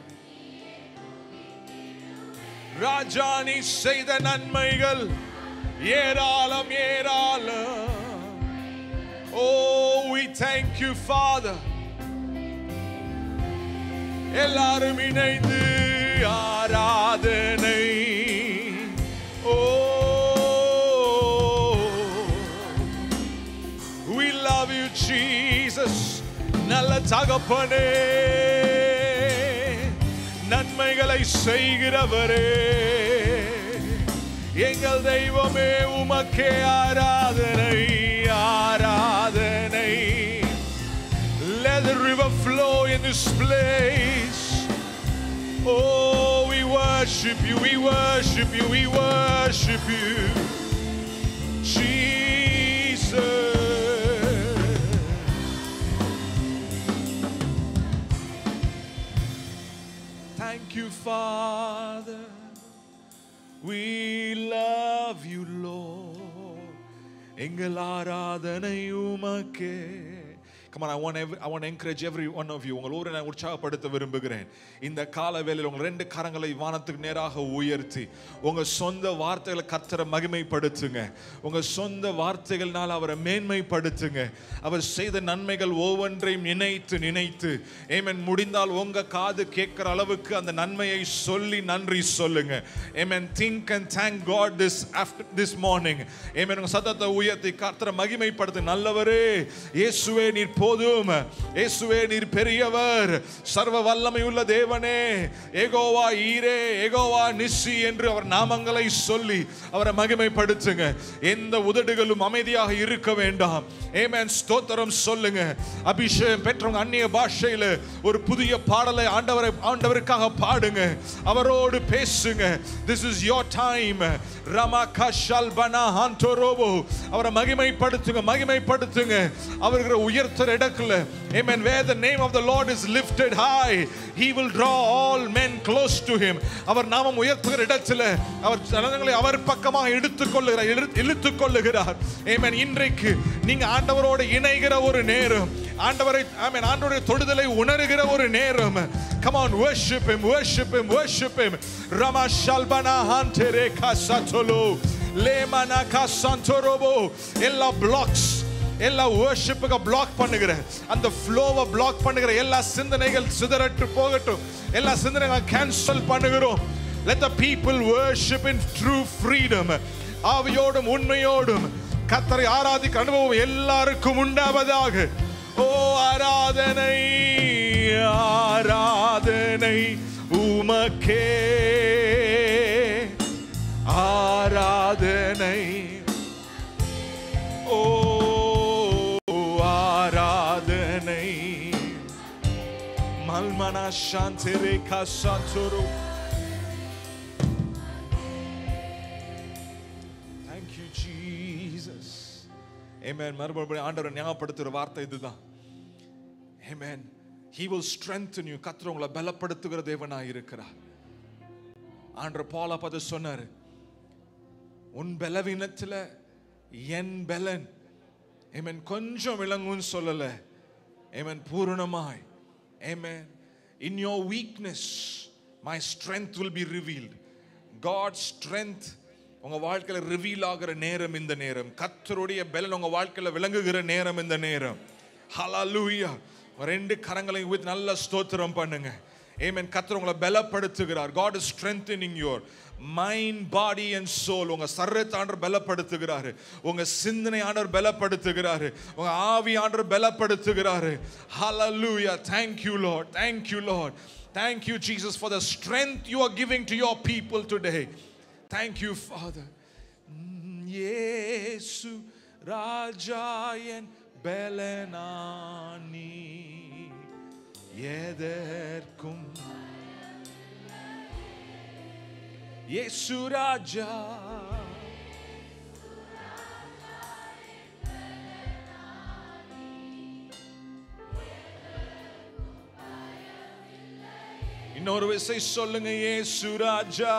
ராஜா நீ செய்த நன்மைகள் ஏராளம் ஏராளம். Oh, we thank you, Father. எல்லாரும் இணைந்து ஆராதனை. Oh, we love you, Jesus. நல்ல தகப்பனே, நன்மைகளை செய்கிறவரே, எங்கள் தெய்வமே உமக்கே ஆராதனை ஆராதனை. Let the river flow in this place. Oh, we worship you, we worship you, we worship you, Jesus. Thank you, Father. We love you, Lord. எங்கள் ஆராதனை உமக்கே. Come on, I want to encourage every one of you. உங்களோடு நான் உற்சாகப்படுத்த விரும்புகிறேன். இந்த கால வேளையில் உங்கள் ரெண்டு கரங்களை வானத்துக்கு நேராக உயர்த்தி உங்க சொந்த வார்த்தைகளை கர்த்தரை மகிமைப்படுத்துங்க. உங்க சொந்த வார்த்தைகளால் அவரை மேன்மைப்படுத்துங்க. அவர் செய்த நன்மைகள் ஒவ்வொன்றையும் நினைத்து நினைத்து ஆமென். முடிந்தால் உங்க காது கேட்கிற அளவுக்கு அந்த நன்மையை சொல்லி நன்றி சொல்லுங்க. ஆமென். Think and thank God this morning. ஆமென். உங்க சத்தத்தை உயர்த்தி கர்த்தரை மகிமைப்படுத்து. நல்லவரே, இயேசுவே நீர் போதும், இயேசுவே நீர் பெரியவர், சர்வ வல்லமையுள்ள தேவனே, யெகோவா ஈரே, யெகோவா நிசி என்று அவர் நாமங்களை சொல்லி அவரை மகிமைப்படுத்துங்க. எந்த உதடுகளும் அமைதியாக இருக்க வேண்டாம். ஆமென். ஸ்தோத்திரம் சொல்லுங்க. அபிஷேகம் பெற்றவங்க அந்நிய பாஷையில ஒரு புதிய பாடலை ஆண்டவருக்காக பாடுங்க. அவரோடு பேசுங்க. This is your time. ரமகஷல்பனா ஹந்தரோபோ. அவரை மகிமைப்படுத்துங்க, மகிமைப்படுத்துங்க. அவர்கிற உயர்த்தர இடத்துல. Amen. Where the name of the Lord is lifted high, he will draw all men close to him. அவர் நாமம் உயர்த்துகிற இடத்துல அவர் ஜனங்களை அவர் பக்கமாக இழுத்துக் கொள்ளுகிறார். Amen. இன்றைக்கு நீங்க ஆண்டவரோடு இணைகிற ஒரு நேரம், ஆண்டவரை ஆமென் ஆண்டவருடைய தொடுதலை உணர்கிற ஒரு நேரம். Come on, worship him, worship him, worship him. Rama shalbana hantere kasatolo. லேமனகா சந்தரோபோ எல்லா பிளாக்ஸ், எல்லா வர்ஷிப்புக்கு பிளாக் பண்ணுகிற அந்த ஃப்ளோவை பிளாக் பண்ணுகிற எல்லா சிந்தனைகள் சிதறட்டு போகட்டும். எல்லா சிந்தனைகளை கேன்சல் பண்ணுகிறோம். Let the people worship in true freedom. ஆவியோடும் உண்மையோடும் கர்த்தரை ஆராதிக்க அனுபவம் எல்லாருக்கும் உண்டாவதாக. ஓ ஆராதனை ஆராதனை உமக்கே, ஆராதனை ஓ ஆராதனை மல்மனா சாந்தரே காசாந்தரு. Amen. மறுபடியும் ஆண்டவர் ஞாபகப்படுத்துகிற வார்த்தை இதுதான். Amen. He will strengthen you. கர்த்தர் உங்களை பலப்படுத்துகிற தேவனாய் இருக்கிறார். ஆண்டவர் பவுலை பார்த்து சொன்னார், உன் பலவீனத்துல என் பலன் Amen கொஞ்சம் விளங்குன்னு சொல்லல. Amen பூரணமாய். Amen. In your weakness my strength will be revealed. God's strength உங்க வாழ்க்கையில ரிவீல் ஆகிற நேரம் இந்த நேரம். கர்த்தருடைய பலன் உங்க வாழ்க்கையில விளங்குகிற நேரம் இந்த நேரம். ஹalleluya. ரெண்டு கரங்களையும் ஊத்தி நல்ல ஸ்தோத்திரம் பண்ணுங்க. ஆமென். கர்த்தர் உங்களை பலப்படுத்துகிறார். God is strengthening your mind, body and soul. உங்க சரீரத்தை ஆண்டவர் பலப்படுத்துகிறார். உங்க சிந்தனை ஆண்டவர் பலப்படுத்துகிறார். உங்க ஆவி ஆண்டவர் பலப்படுத்துகிறார். Hallelujah. Thank you Lord. Thank you Lord. Thank you Jesus for the strength you are giving to your people today. Thank you Father. Yesu Rajayan Belenani Yederkum Yesu Raja இன்னொரு விசை சொல்லுங்க, இயேசு ராஜா.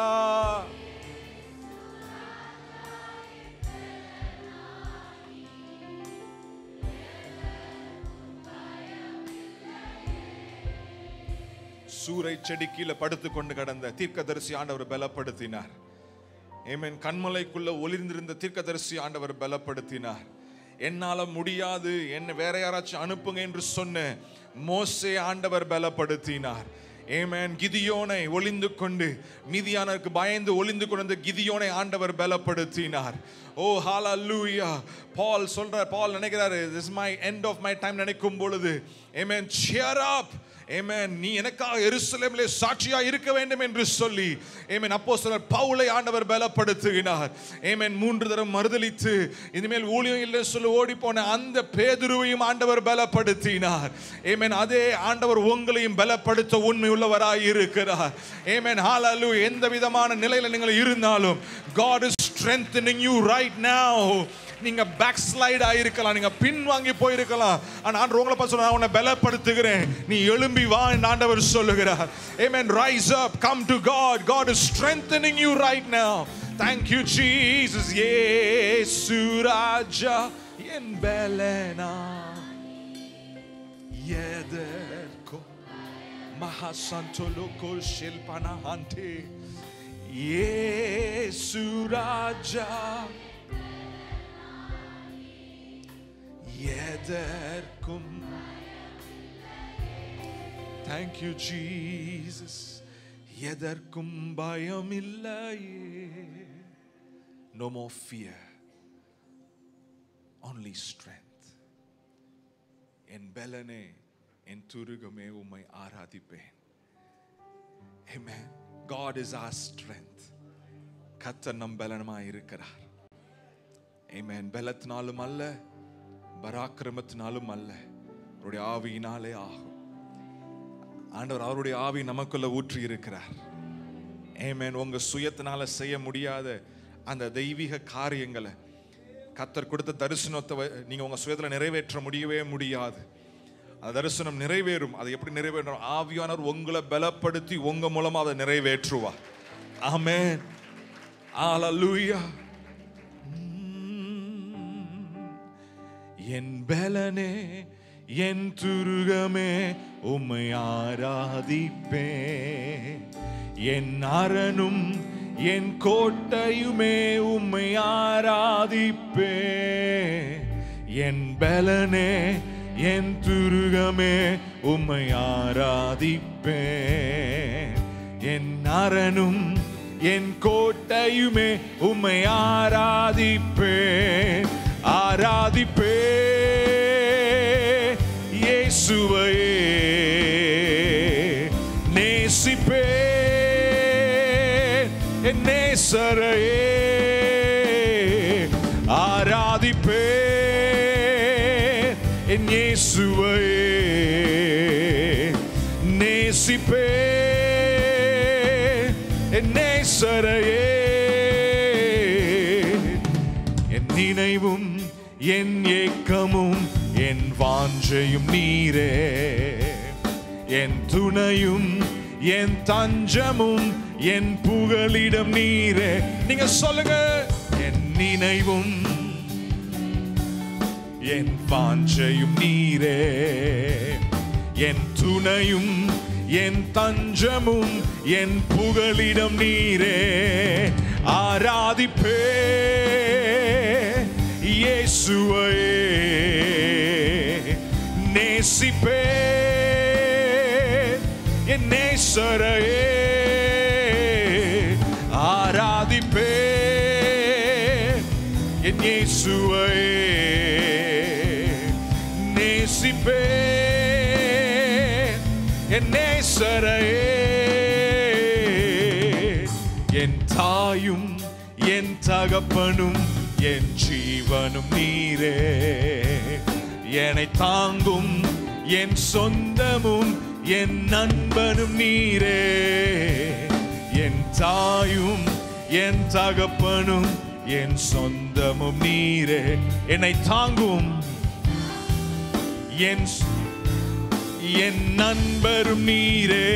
சூரை செடி கீழே படுத்து கொண்டு கடந்த தீர்க்கதரிசி ஆண்டவர் பலப்படுத்தினார். ஆமென். கண்மலைக்குள்ள ஒளிர்ந்திருந்த தீர்க்கதரிசி ஆண்டவர் பலப்படுத்தினார். என்னால முடியாது, என்ன வேற யாராச்சும் அனுப்புங்க என்று சொன்ன மோசே ஆண்டவர் பலப்படுத்தினார். ஆமென். கிதியோனை ஒளிந்து கொண்டு மீதியானருக்கு பயந்து ஒளிந்து கொண்டு கிதியோனை ஆண்டவர் பலப்படுத்தினார். ஓ ஹalleluya. பால் நினைக்கிறாரு, this is my end of my time நினைக்கும் பொழுது ஆமென், cheer up. ஆமென். நீ எனக்காக எருசலேமிலே சாட்சியா இருக்க வேண்டும் என்று சொல்லி ஆமென் அப்போஸ்தலர் பவுலை ஆண்டவர் பலப்படுத்தினார். ஆமென். 3 தடவை மறுதலித்து இனிமேல் ஊழியம் இல்லை சொல்லி ஓடி போன அந்த பேதுருவையும் ஆண்டவர் பலப்படுத்தினார். ஆமென். அதே ஆண்டவர் உங்களையும் பலப்படுத்த உண்மை உள்ளவராய் இருக்கிறார். ஆமென். ஹalleluya. எந்த விதமான நிலையில நீங்கள் இருந்தாலும் God is strengthening you right now. நீங்க பேக் ஸ்லைட் ஆயிருக்கலாம், நீங்க பின் வாங்கி போயிருக்கலாம். ஆனா ஆண்டவர் உங்களை பார்த்து சொல்றார், நான் உன்னை பலப்படுத்துகிறேன், நீ எழும்பி வா என்று ஆண்டவர் சொல்லுகிறார். Amen. Rise up, come to God. God is strengthening you right now. Thank you Jesus. Yesu Raja en belena yederko mahasantoloko shilpana hante Yesu Raja Yederkum. Thank you Jesus. Yederkum bayam illaye. No more fear, only strength. En belane en turugame umai aradhipen. Amen. God is our strength. Kathar nam belanama irukkarar. Amen. Belathnalum alla, பராக்கிரமத்தினாலும் அல்ல, அவருடைய ஆவியினாலே ஆகும். ஆண்டவர் அவருடைய ஆவி நமக்குள்ள ஊற்றி இருக்கிறார். ஆமென். உங்க சுயத்தினால செய்ய முடியாத அந்த தெய்வீக காரியங்களை, கர்த்தர் கொடுத்த தரிசனத்தை நீங்க உங்க சுயத்துல நிறைவேற்ற முடியவே முடியாது. அந்த தரிசனம் நிறைவேறும். அதை எப்படி நிறைவேறும்? ஆவியானவர் உங்களை பலப்படுத்தி உங்க மூலமா அதை நிறைவேற்றுவார். ஆமென். ஹalleluya. என் பலனே என் துருகமே உம்மை ஆராதிப்பேன், என் அரணும் என் கோட்டையுமே உம்மை ஆராதிப்பேன். என் பலனே என் துருகமே உம்மை ஆராதிப்பேன். என் அரணும் என் கோட்டையுமே உம்மை ஆராதிப்பேன். ஆராதிப்பேன் இயேசுவையே, நேசிப்பேன் என் நேசரையே. ஆராதிப்பேன் என் இயேசுவையே, நேசிப்பேன் என் நேசரையே. என் நினைவும் என் ஏக்கமும் என் வாஞ்சையும் நீரே. என் துணையும் என் தஞ்சமும் என் புகலிடம் நீரே. நீங்க சொல்லுங்க. என் நினைவும் என் வாஞ்சையும் நீரே. என் துணையும் என் தஞ்சமும் என் புகலிடம் நீரே. ஆராதிப்பேன் இயேசுவையே, நேசிப்பேன் என் நேசரையே. ஆராதிப்பேன் என் இயேசுவையே, நேசிப்பேன் என் நேசரையே. என் தாயும் என் தகப்பனும் என் ஜீவனும் நீரே. என்னை தாங்கும் என் சொந்தமும் என் நண்பனும் நீரே. என் தாயும் என் தகப்பனும் என் சொந்தமும் நீரே. என்னை தாங்கும் என் நண்பரும் நீரே.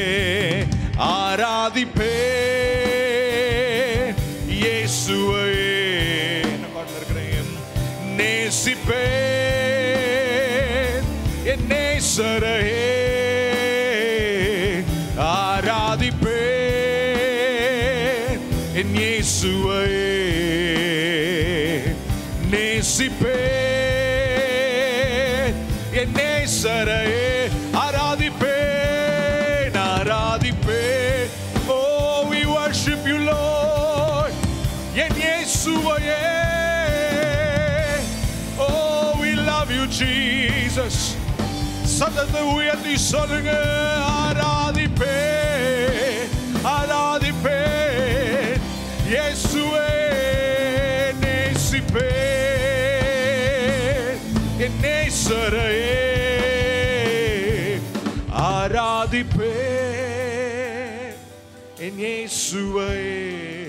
ஆராதிப்பேன் இயேசுவையே, நேசிப்பேன் என் நேசரையே. ஆராதிப்பேன் என் இயேசுவையே, நேசிப்பேன் என் நேசரையே. ஆராதிப்பேன், ஆராதிப்பேன். Oh, we worship you, Lord. என் இயேசுவையே. Oh, we love you, Jesus. சத்தத்தை உயர்த்தி சொல்லுங்க. ஆராதிப்பேன், ஆராதிப்பேன் இயேசுவே, நேசிப்பேன் என் நேசரையே. ஆராதிப்பேன் என் இயேசுவையே,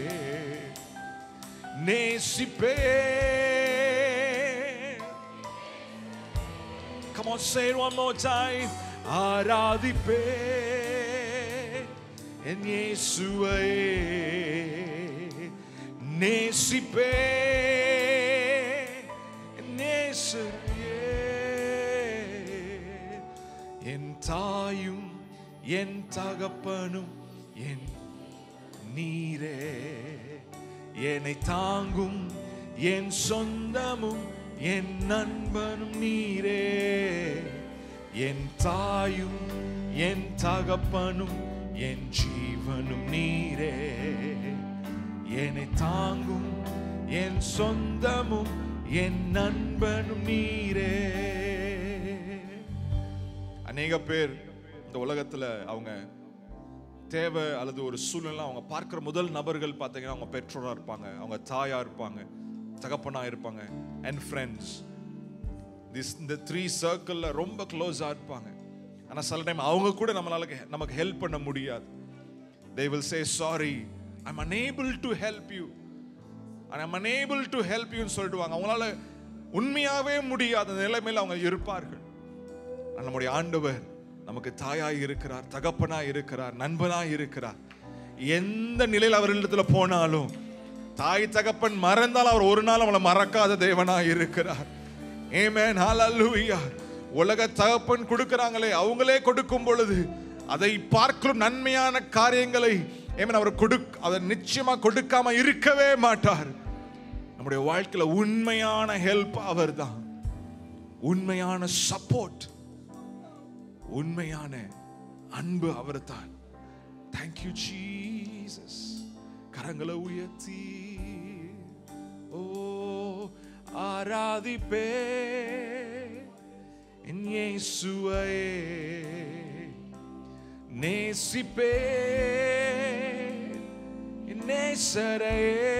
நேசிப்பேன். Come on, say it one more time. ஆராதிப்பேன் என் இயேசுவையே, நேசிப்பேன் என் நேசரையே. என் தாயும் என் தகப்பனும் என் நீரே. என்னை தாங்கும் என் சொந்தமும் என் நண்பனும் நீரே. என் தாயும் என் தகப்பனும் என் ஜீவனும் நீரே. என்னை தாங்கும் என் சொந்தமும் என் நண்பனும் நீரே. அநேக பேர் இந்த உலகத்துல அவங்க தேவை அல்லது ஒரு சூழ்நிலை அவங்க பார்க்கிற முதல் நபர்கள் பார்த்தீங்கன்னா அவங்க பெற்றோரா இருப்பாங்க, அவங்க தாயா இருப்பாங்க, தகப்பனா இருப்பாங்க, அண்ட் ஃப்ரெண்ட்ஸ். இந்த 3 சர்க்கிள்ல ரொம்ப க்ளோஸா இருப்பாங்க. ஆனா சில டைம் அவங்க கூட நமக்கு ஹெல்ப் பண்ண முடியாது. They will say sorry, I'm unable to help you, and I'm unable to help you ன்னு சொல்லிடுவாங்க. அவங்களால உண்மையாவே முடியாத நிலைமையில அவங்க இருப்பார்கள். நம்முடைய ஆண்டவர் நமக்கு தாயாய் இருக்கிறார், தகப்பனாய் இருக்கிறார், நண்பனாய் இருக்கிறார். எந்த நிலையில் அவரிடத்துல போனாலும் தாய் தகப்பன் மறந்தால் அவர் ஒரு நாள் அவளை மறக்காத தேவனாய் இருக்கிறார். ஆமென், ஹல்லேலூயா. உலக தகப்பன் கொடுக்கிறாங்களே, அவங்களே கொடுக்கும் பொழுது அதை பார்க்கும் நன்மையான காரியங்களை ஏமேன். அவர் நிச்சயமா கொடுக்காம இருக்கவே மாட்டார். நம்முடைய வாழ்க்கையில உண்மையான ஹெல்ப் அவர்தான், உண்மையான சப்போர்ட், உண்மையான அன்பு அவர்தான். Thank you Jesus. கரங்களை உயர்த்தி ஓ ஆராதிப்பே என் இயேசுவையே, நேசிப்பே என் நேசரையே,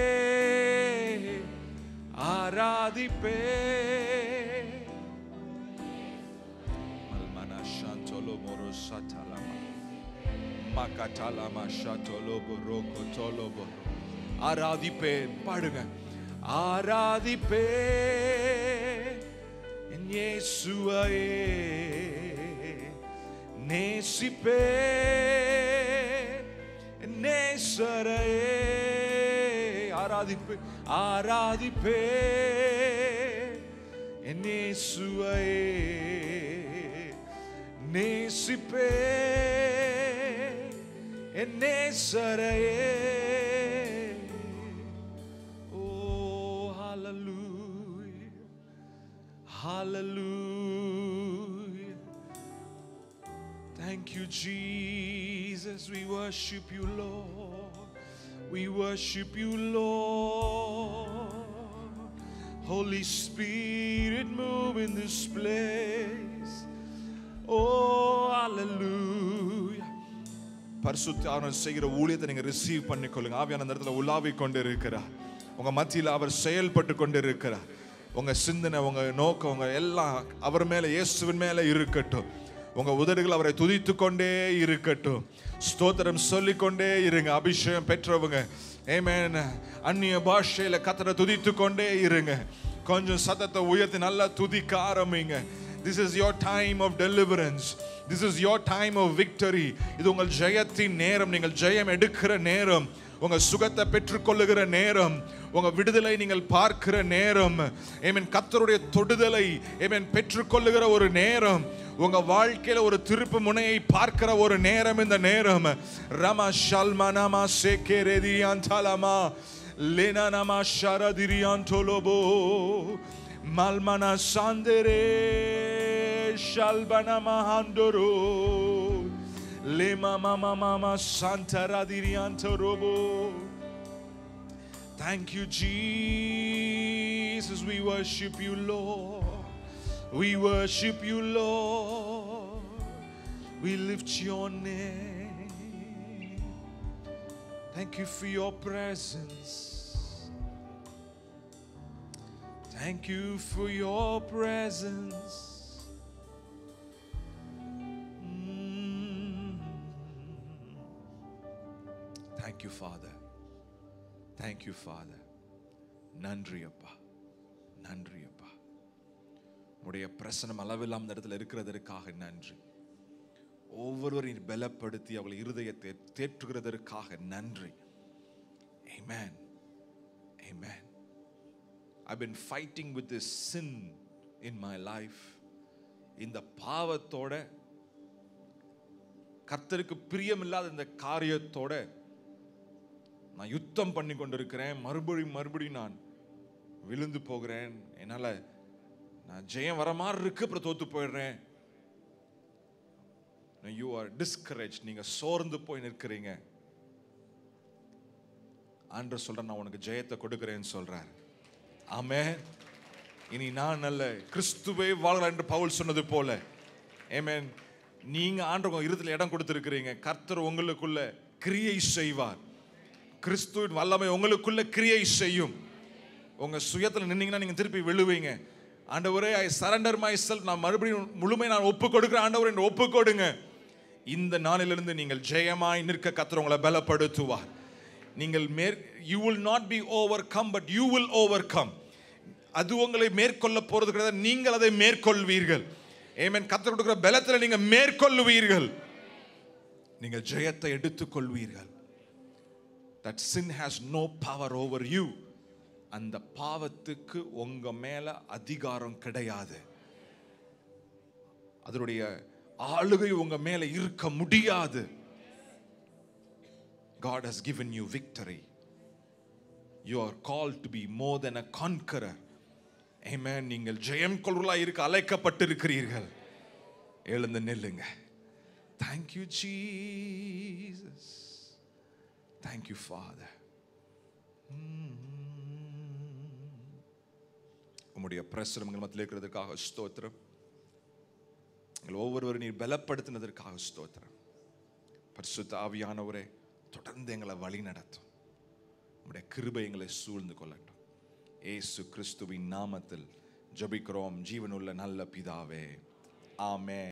ஆராதிப்பே. மல்மனா ஷாந்தோலோ மோரோ சட்டலமா மக்கட்டலமா ஷாந்தோலோ புரோகோ தோலோ புரோ. ஆராதிப்பேன், பாடுங்க. ஆராதிப்பே என் இயேசுவையே, நேசிப்பே என் நேசரையே, ஆராதிப்பே ஆராதிப்பே என் இயேசுவையே, நேசிப்பே என் நேசரையே. Hallelujah. Thank you Jesus. We worship you Lord. We worship you Lord. Holy Spirit, move in this place. Oh hallelujah. பரிசுத்த ஆவியானவர் செய்கிற ஊழியத்தை நீங்க ரிசீவ் பண்ணிக்கொள்ளுங்க. ஆவியான அந்த இடத்துல உலாவிக் கொண்டு இருக்கிறார். உங்க மத்தியில் அவர் செயல்பட்டு கொண்டு இருக்கிறார். உங்க சிந்தனை, உங்க நோக்கம், உங்க எல்லாம் அவர் மேல, இயேசுவின் மேல இருக்கட்டும். உங்க உதடுகள் அவரை துதித்து கொண்டே இருக்கட்டும். ஸ்தோத்திரம் சொல்லிக்கொண்டே இருங்க. அபிஷேகம் பெற்றவங்க ஆமென், அந்நிய பாஷையில கர்த்தரை துதித்து கொண்டே இருங்க. கொஞ்சம் சத்தத்தை உயர்த்தி நல்லா துதிக்க ஆரம்பிங்க. This is your time of deliverance. This is your time of victory. இது உங்கள் ஜெயத்தின் நேரம். நீங்கள் ஜெயம் எடுக்கிற நேரம், உங்க சுகத்தை பெற்றுக்கொள்ளுகிற நேரம், உங்க விடுதலை நீங்கள் பார்க்கிற நேரம். ஆமென். கர்த்தருடைய தொடுதலை ஆமென் பெற்றுக்கொள்ளுகிற ஒரு நேரம், உங்க வாழ்க்கையில ஒரு திருப்பு முனையை பார்க்கிற ஒரு நேரம் இந்த நேரம். Rama ஷல்மனமா சேகேரேதியான்தலமா லேனனமா ஷரதிரியான்தோலோபோ மல்மனா சாந்தரே ஷல்பனமா ஹாண்டோரோ Lema mama mama santa radirianto robo. Thank you Jesus. We worship you Lord. We worship you Lord. We lift your name. Thank you for your presence. Thank you for your presence. Thank you Father. Thank you Father. நன்றி அப்பா, நன்றி அப்பா. உடைய பிரசன்னம் அளவில்லாம இந்த இடத்துல இருக்கிறதற்காக நன்றி. ஒவ்வொருவரையும் பலப்படுத்தி அவர்கள் இருதயத்தை தேற்றுகிறதற்காக நன்றி. Amen. Amen. I've been fighting with this sin in my life. இந்த பாவத்தோட, கர்த்தருக்கு பிரியமில்லாத இந்த காரியத்தோட நான் யுத்தம் பண்ணி கொண்டிருக்கிறேன். மறுபடியும் நான் விழுந்து போகிறேன். என்னால நான் ஜெயம் வர மாதிரி இருக்கு, அப்புறம் தோத்து போயிடுறேன். You are discouraged. நீங்க சோர்ந்து போய் நிற்கிறீங்க. ஆண்டவர் சொல்ற, நான் உனக்கு ஜெயத்தை கொடுக்கிறேன்னு சொல்றார். ஆமென். இனி நான் நல்ல கிறிஸ்துவே வாழ்கிறார் என்று பவுல் சொன்னது போல, ஆமென், நீங்க ஆண்டவர் இருதயத்தில் இடம் கொடுத்திருக்கிறீங்க. கர்த்தர் உங்களுக்குள்ள கிரியை செய்வார். கிறிஸ்துவின் வல்லமை உங்களுக்குள்ள கிரியை செய்யும். உங்க சுயத்தில் நின்னீங்கன்னா நீங்க திருப்பி விழுவீங்க. ஆண்டவரே, ஐ சரண்டர் மை செல்ஃப், நான் மறுபடியும் முழுமை நான் ஒப்பு கொடுக்கிறேன் ஆண்டவரே என்று ஒப்பு கொடுங்க. இந்த நாளிலிருந்து நீங்கள் ஜெயமாய் நிற்க கர்த்தர் உங்களை பலப்படுத்துவார். நீங்கள் you will not be overcome, but you will overcome. அது உங்களை மேற்கொள்ள போறது கிடையாது, நீங்கள் அதை மேற்கொள்வீர்கள். ஆமென். கர்த்தர் கொடுக்கிற பலத்தில் நீங்க மேற்கொள்வீர்கள். நீங்கள் ஜெயத்தை எடுத்துக்கொள்வீர்கள். That sin has no power over you. அந்த பாவத்துக்கு உங்க மேல அதிகாரம் கிடையாது. அதனுடைய ஆளுகை உங்க மேல இருக்க முடியாது. God has given you victory. You are called to be more than a conqueror. Amen. நீங்கள் ஜெயம் கொள்வர்களாய் இருக்க அழைக்கப்பட்டிருக்கிறீர்கள். எழுந்து நில்லுங்க. Thank you Jesus. Thank you Father. உம்முடைய பிரசனங்கள் மத்தியில் இருக்கிறதுக்காக ஸ்தோத்திரம். எங்கள் ஒவ்வொருவரும் நீர் பலப்படுத்தினதற்காக ஸ்தோத்திரம். பரிசுத்த ஆவியானவரே தொடர்ந்து எங்களை வழி நடத்தும். உம்முடைய கிருபை எங்களை சூழ்ந்து கொள்ளட்டும். இயேசு கிறிஸ்துவின் நாமத்தில் ஜெபிக்கிறோம் ஜீவனுள்ள நல்ல பிதாவே. ஆமென்.